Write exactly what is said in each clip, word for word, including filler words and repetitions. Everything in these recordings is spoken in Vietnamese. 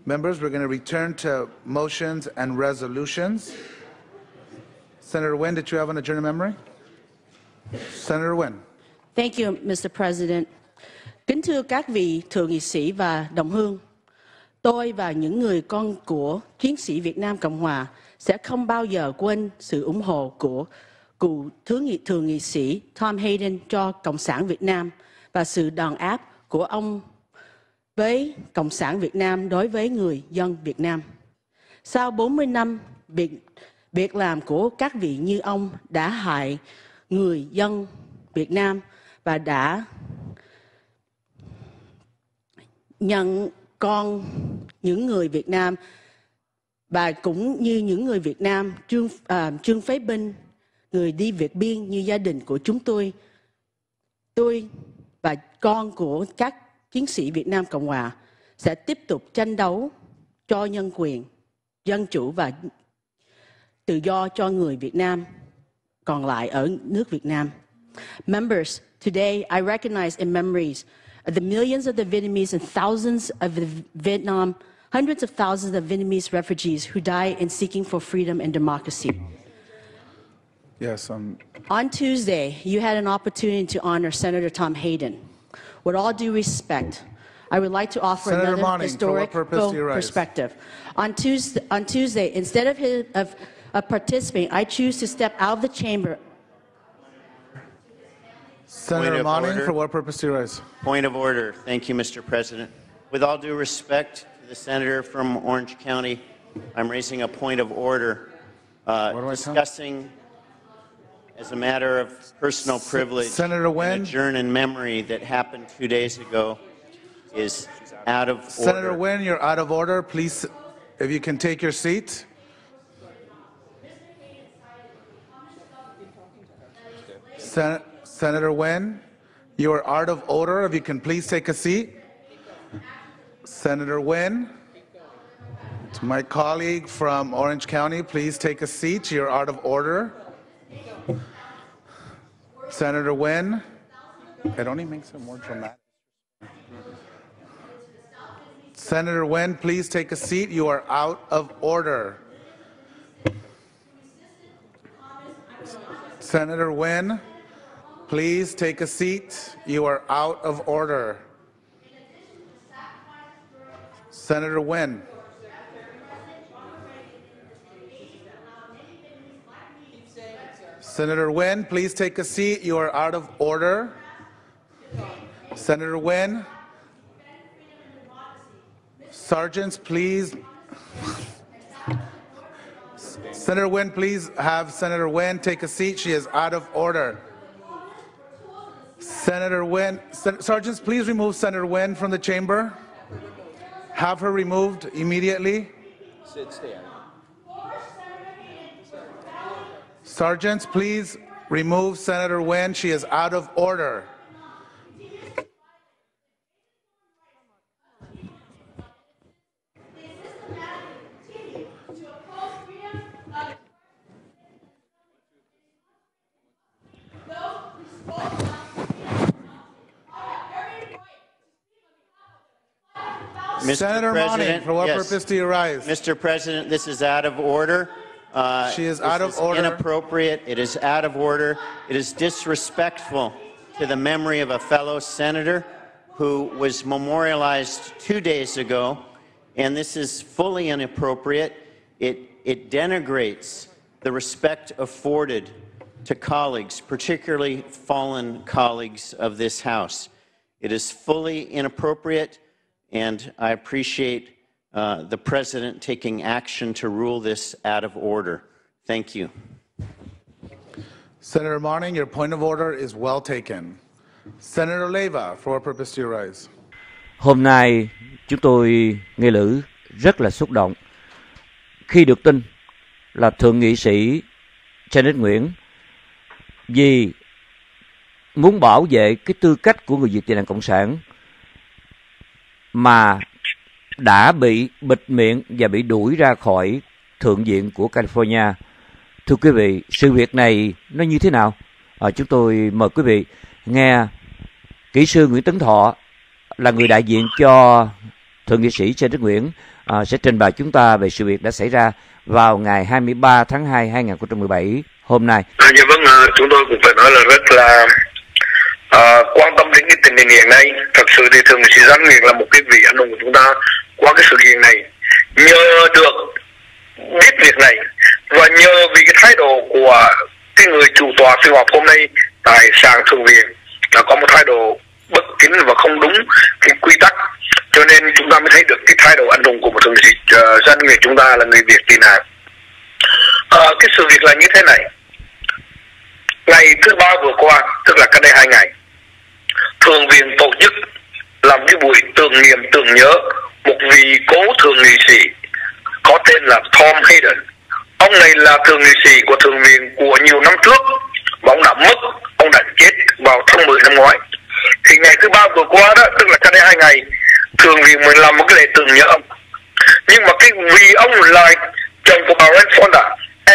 Members, we're going to return to motions and resolutions. Senator Nguyen, did you have an adjourned memory? Senator Nguyen. Thank you, Mister President. Kính thưa các vị thượng nghị sĩ và đồng hương, tôi và những người con của chiến sĩ Việt Nam Cộng Hòa sẽ không bao giờ quên sự ủng hộ của cựu thứ nghị thượng nghị sĩ Tom Hayden cho Cộng sản Việt Nam và sự đàn áp của ông với Cộng sản Việt Nam đối với người dân Việt Nam. Sau bốn mươi năm, việc, việc làm của các vị như ông đã hại người dân Việt Nam và đã nhận con những người Việt Nam và cũng như những người Việt Nam trương, à, trương phế binh, người đi Việt biên như gia đình của chúng tôi. Tôi và con của các chiến sĩ Việt Nam Cộng Hòa sẽ tiếp tục tranh đấu cho nhân quyền, dân chủ và tự do cho người Việt Nam còn lại ở nước Việt Nam. Members, today I recognize in memories of the millions of the Vietnamese and thousands of the Vietnam, hundreds of thousands of Vietnamese refugees who died in seeking for freedom and democracy. Yes. Um... On Tuesday, you had an opportunity to honor Senator Tom Hayden. With all due respect, I would like to offer Senator another Monning, historical perspective. On Tuesday, on Tuesday, instead of, his, of, of participating, I choose to step out of the chamber. Senator Monning, for what purpose do you rise? Point of order. Thank you, Mister President. With all due respect to the senator from Orange County, I'm raising a point of order, uh, discussing as a matter of personal privilege, Senator Nguyen, an adjourn in memory that happened two days ago is out of order. Senator Nguyen, you're out of order. Please, if you can take your seat. Sen Senator Nguyen, you are out of order. If you can please take a seat. Senator Nguyen, to my colleague from Orange County, please take a seat. You're out of order. Senator Nguyen, it only makes it more dramatic. Senator Nguyen, please take a seat. You are out of order. Senator Nguyen, please take a seat. You are out of order. Senator Nguyen. Senator Nguyen, please take a seat. You are out of order. Senator Nguyen. Sergeants, please. Senator Nguyen, please have Senator Nguyen take a seat. She is out of order. Senator Nguyen, Sergeants, please remove Senator Nguyen from the chamber. Have her removed immediately. Sergeants, please remove Senator Nguyen. She is out of order. Mister Senator Monning, for what yes. purpose do you rise? Mister President, this is out of order. Uh, she is this out of is order. Inappropriate. It is out of order. It is disrespectful to the memory of a fellow senator who was memorialized two days ago, and this is fully inappropriate. It, it denigrates the respect afforded to colleagues, particularly fallen colleagues of this House. It is fully inappropriate, and I appreciate uh, the President taking action to rule this out of order. Thank you. Senator Monning, your point of order is well taken. Senator Leyva, for what purpose do you rise? Hôm nay chúng tôi nghe lữ rất là xúc động khi được tin là thượng nghị sĩ Janet Nguyễn vì muốn bảo vệ cái tư cách của người Việt Nam Cộng sản mà đã bị bịt miệng và bị đuổi ra khỏi Thượng viện của California. Thưa quý vị, sự việc này nó như thế nào? À, chúng tôi mời quý vị nghe kỹ sư Nguyễn Tấn Thọ là người đại diện cho Thượng nghị sĩ Trần Đức Nguyễn à, sẽ trình bày chúng ta về sự việc đã xảy ra vào ngày hai mươi ba tháng hai năm hai nghìn không trăm mười bảy hôm nay. À, dạ vâng, à, chúng tôi cũng phải nói là rất là à, quan tâm đến cái tình hình hiện nay. Thật sự thì Thượng nghị sĩ Giang Nguyễn là một cái vị anh hùng của chúng ta qua cái sự kiện này. Nhờ được biết việc này và nhờ vì cái thái độ của cái người chủ tọa phiên họp hôm nay tại sàn Thượng viện là có một thái độ bất kính và không đúng cái quy tắc, cho nên chúng ta mới thấy được cái thái độ anh hùng của một thượng nghị sĩ uh, Giang Nguyễn chúng ta là người Việt tị nạn. À, cái sự việc là như thế này. Ngày thứ ba vừa qua, tức là cách đây hai ngày, Thượng viện tổ chức làm cái buổi tưởng niệm tưởng nhớ một vị cố thượng nghị sĩ có tên là Tom Hayden. Ông này là thượng nghị sĩ của Thượng viện của nhiều năm trước và ông đã mất, ông đã chết vào tháng mười năm ngoái. Thì ngày thứ ba vừa qua đó, tức là cách đây hai ngày, Thượng viện mới làm một cái lễ tưởng nhớ ông. Nhưng mà cái vì ông là chồng của bà Fonda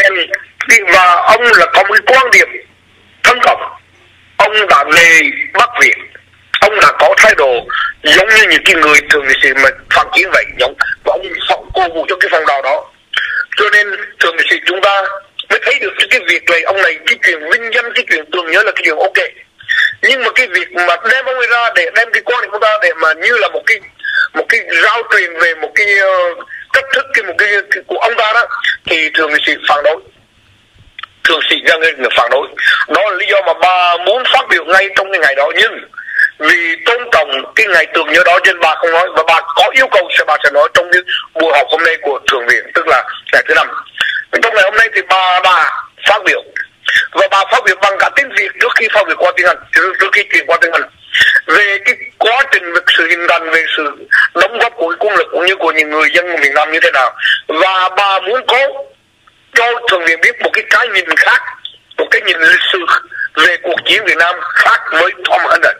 và ông là có một cái quan điểm thân cộng, ông đã về Bắc Việt, ông đã có thái độ giống như những cái người thường nghị sĩ mà phản chiến vậy, giống và ông phóng cô vụ cho cái phong trào đó. Cho nên thường nghị sĩ chúng ta mới thấy được cái việc này, ông này cái chuyện vinh danh, cái chuyện tưởng nhớ là cái chuyện ok. Nhưng mà cái việc mà đem ông ấy ra để đem cái quan điểm của ta để mà như là một cái một cái giao truyền về một cái uh, cách thức cái một cái, cái của ông ta đó, thì thường nghị sĩ phản đối, thường sĩ ra người phản đối. Đó là lý do mà bà muốn phát biểu ngay trong cái ngày đó, nhưng vì tôn trọng cái ngày tưởng nhớ đó nên bà không nói, và bà có yêu cầu sẽ bà sẽ nói trong cái buổi họp hôm nay của Thượng viện, tức là ngày thứ năm. Trong ngày hôm nay thì bà đã phát biểu, và bà phát biểu bằng cả tiếng Việt trước khi phát biểu qua tiếng Anh, trước khi chuyển qua tiếng Anh, về cái quá trình về sự hình thành, về sự đóng góp của cái quân lực cũng như của những người dân của miền Nam như thế nào, và bà muốn có cho Thượng viện biết một cái cái nhìn khác, một cái nhìn lịch sử về cuộc chiến Việt Nam khác với Tom Hayden.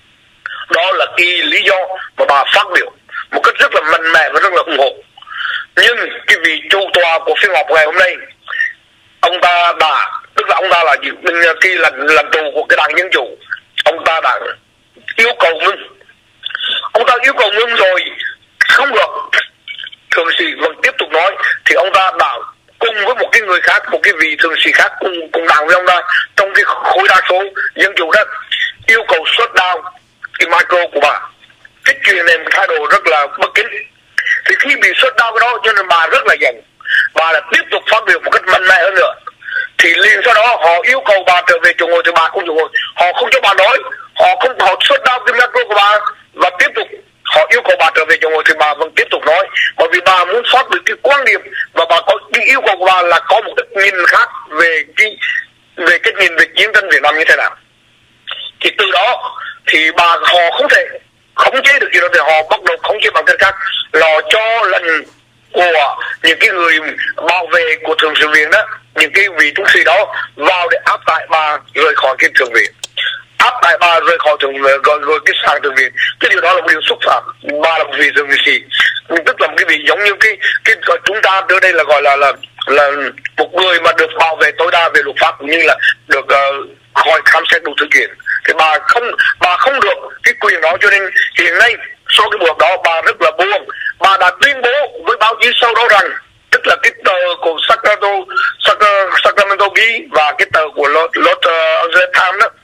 Đó là cái lý do mà bà phát biểu một cách rất là mạnh mẽ và rất là ủng hộ. Nhưng cái vị chủ tọa của phiên họp ngày hôm nay, ông ta đã, tức là ông ta là cái lần lần tù của cái đảng Dân Chủ, ông ta đã yêu cầu ngưng. Ông ta yêu cầu ngưng rồi không được, thượng sĩ vẫn tiếp tục nói, thì ông ta đã cùng với một cái người khác, một cái vị thượng sĩ khác cùng cùng đảng với ông ta trong cái khối đa số Dân Chủ đó, yêu cầu shut down cái micro của bà. Cái chuyện này một thái độ rất là bất kính. Thì khi bị shut down cái đó cho nên bà rất là giận, bà là tiếp tục phát biểu một cách mạnh mẽ hơn nữa. Thì liền sau đó họ yêu cầu bà trở về chỗ ngồi thì bà không chỗ ngồi, họ không cho bà nói, họ không họ shut down cái micro của bà và tiếp tục họ yêu cầu bà trở về chỗ ngồi thì bà vẫn tiếp tục nói, bởi vì bà muốn phát biểu cái quan điểm và bà có cái yêu cầu của bà là có một cái nhìn khác về cái về cái nhìn về chiến tranh Việt Nam như thế nào. Thì từ đó thì bà họ không thể khống chế được gì đó, thì họ bắt đầu khống chế bằng cách khác, là cho lệnh của những cái người bảo vệ của thượng sự viện đó, những cái vị trung sĩ đó vào để áp tải bà rời khỏi cái thượng viện, áp tải bà rời khỏi thượng viện, rồi rồi cái sàn thượng viện. Cái điều đó là một điều xúc phạm. Bà là một vị thượng nghị sĩ, tức là một cái vị giống như cái cái chúng ta ở đây là gọi là là là một người mà được bảo vệ tối đa về luật pháp cũng như là được uh, khỏi khám xét đủ thứ chuyện. Thì bà không bà không được cái quyền đó, cho nên hiện nay sau cái buổi họp đó bà rất là buồn. Bà đã tuyên bố với báo chí sau đó rằng, tức là cái tờ của Sacramento Sacramento Bee và cái tờ của Los Angeles Times đó,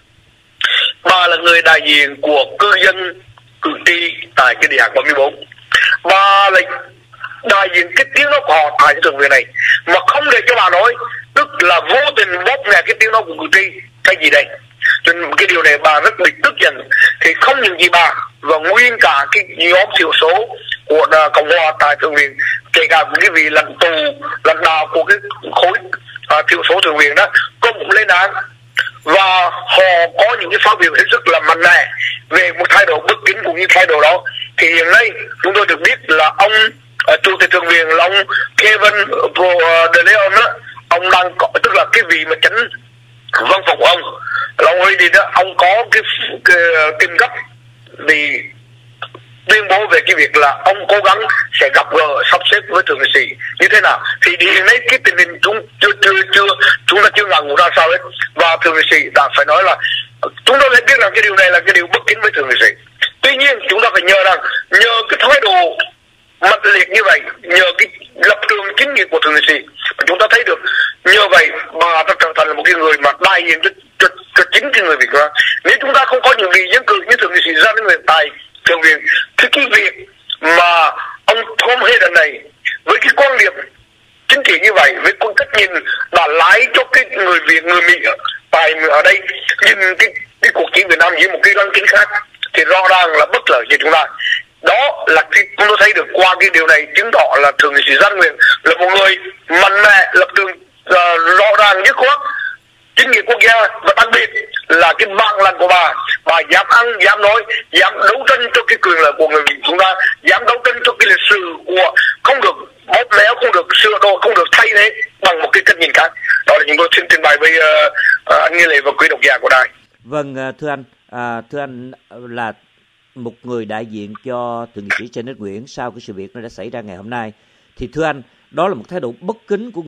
bà là người đại diện của cư dân cử tri tại cái địa hạt bảy mươi bốn. Bà là đại diện cái tiếng nói của họ tại cái thượng viện này mà không để cho bà nói, tức là vô tình bóp nghẹt cái tiếng nói của cử tri. Cái gì đây? Cho nên cái điều này bà rất bị tức giận. Thì không những gì bà và nguyên cả cái nhóm thiểu số của Cộng hòa tại thượng viện, kể cả cái vị lãnh tù lãnh đạo của cái khối à, thiểu số thượng viện đó cũng lên án, và họ có những cái phát biểu hết sức là mạnh mẽ về một thái độ bất kính cũng như thái độ đó. Thì hiện nay chúng tôi được biết là ông uh, chủ tịch thượng viện là ông Kevin De Leon đó, ông đang có, tức là cái vị mà chánh văn phòng của ông là ông ấy đi đó, ông có cái, cái tìm gấp vì tuyên bố về cái việc là ông cố gắng sẽ gặp gỡ sắp xếp với thượng nghị sĩ như thế nào. Thì hiện nay cái tình hình chúng chưa chưa chưa chúng ta chưa ngờ ngủ ra sao hết, và thượng nghị sĩ đã phải nói là chúng ta phải biết rằng cái điều này là cái điều bất kính với thượng nghị sĩ. Tuy nhiên chúng ta phải nhớ rằng nhờ cái thái độ mãnh liệt như vậy nhờ cái lập trường chính nghĩa của thượng nghị sĩ. Và chúng ta thấy được nhờ vậy bà đã trở thành là một cái người mà đại diện cho, cho, cho chính cái người Việt Nam. Nếu chúng ta không có những vị dân cử như thượng nghị sĩ Giang Đức Nguyện tại thượng viện thì cái việc mà ông Tom Hayden này với cái quan điểm chính trị như vậy, với con cách nhìn đã lái cho cái người Việt, người Mỹ ở, tại ở đây nhìn cái cái cuộc chiến Việt Nam với một cái lăng kính khác thì rõ ràng là bất lợi cho chúng ta. Đó là cái chúng tôi thấy được qua cái điều này chứng tỏ là thượng nghị sĩ Giang Nguyện là một người mạnh mẽ, lập trường uh, rõ ràng dứt khoát chính nghĩa quốc gia, và đặc biệt là cái bản lĩnh của bà, bà dám ăn, dám nói, dám đấu tranh cho cái quyền lợi của người Việt chúng ta, dám đấu tranh cho cái lịch sử của không được bóp méo, không được sửa đổi, không được thay thế bằng một cái cách nhìn khác. Đó là chúng tôi xin trình bày với uh, uh, anh Nghĩa Lệ và quý độc giả của đài. Vâng, thưa anh, à, thưa anh là một người đại diện cho thượng nghị sĩ Trần Đức Nguyễn sau cái sự việc nó đã xảy ra ngày hôm nay, thì thưa anh, đó là một thái độ bất kính của